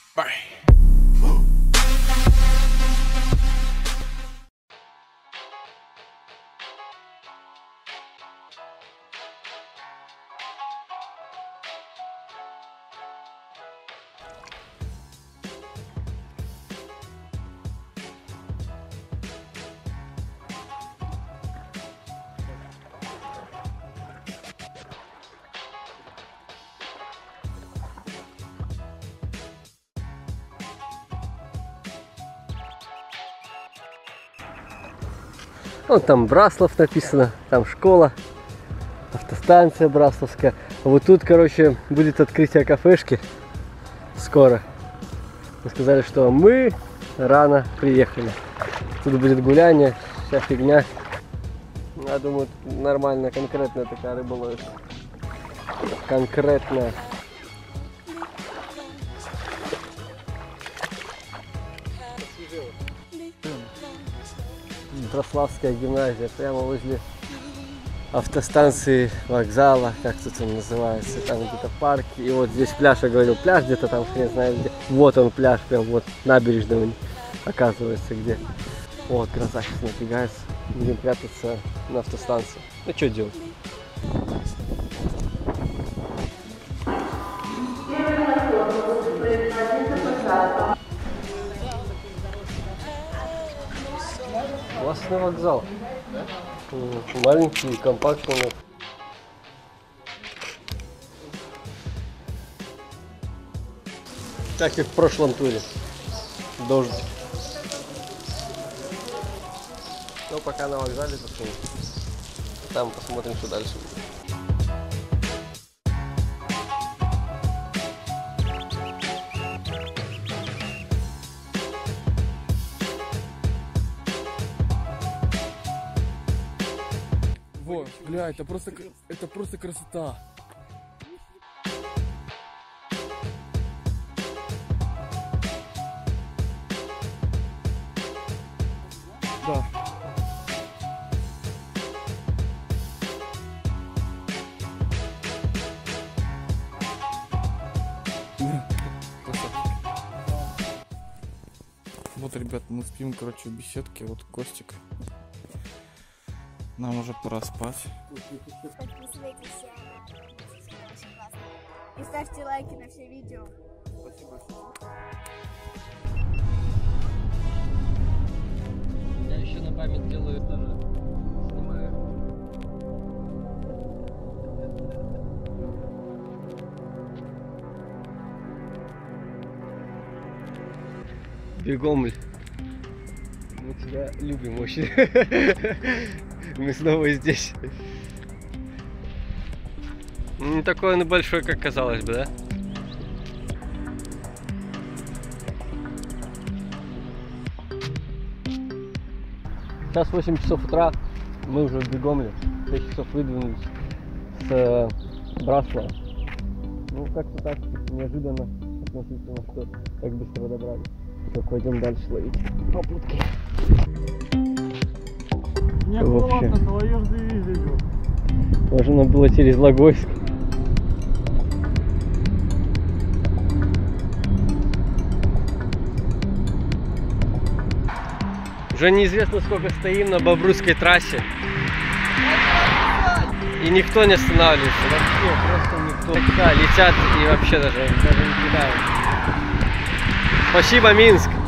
Bye. Вот там Браслав написано, там школа, автостанция Браславская. А вот тут, короче, будет открытие кафешки скоро. Мы сказали, что мы рано приехали. Тут будет гуляние, вся фигня. Я думаю, нормально, конкретная такая рыболовля. Конкретная. Браславская гимназия, прямо возле автостанции, вокзала, как тут он называется, там где-то парк. И вот здесь пляж, я говорил, пляж где-то там, хрен знает где. Вот он пляж, прям вот набережная, оказывается, где. Вот, гроза сейчас напрягается, будем прятаться на автостанции. Ну, что делать? Классный вокзал. Маленький, компактный. Так и в прошлом туре. Дождь. Ну, пока на вокзале зашли. Там посмотрим, что дальше будет. Во, бля, это просто красота. Да. Вот, ребят, мы спим, короче, в беседке. Вот Костик. Нам уже пора спать. Подписывайтесь на канал, очень классно. И ставьте лайки на все видео. Спасибо. Я еще на память делаю тоже. Снимаю. Бегом. Мы тебя любим очень. Мы снова здесь. Не такой он и большой, как казалось бы, да? Сейчас 8 часов утра, мы уже в Бегомле. 6 часов выдвинулись с Браслава. Ну, как-то так, неожиданно относительно, что так быстро добрались. Все, пойдем дальше ловить попутки. Нет, ну ладно, твою же дивизию. Должно было через Логойск. Уже неизвестно, сколько стоим на Бобруйской трассе. И никто не останавливается. Вообще, просто никто. Да, летят и вообще даже не кидают. Спасибо, Минск!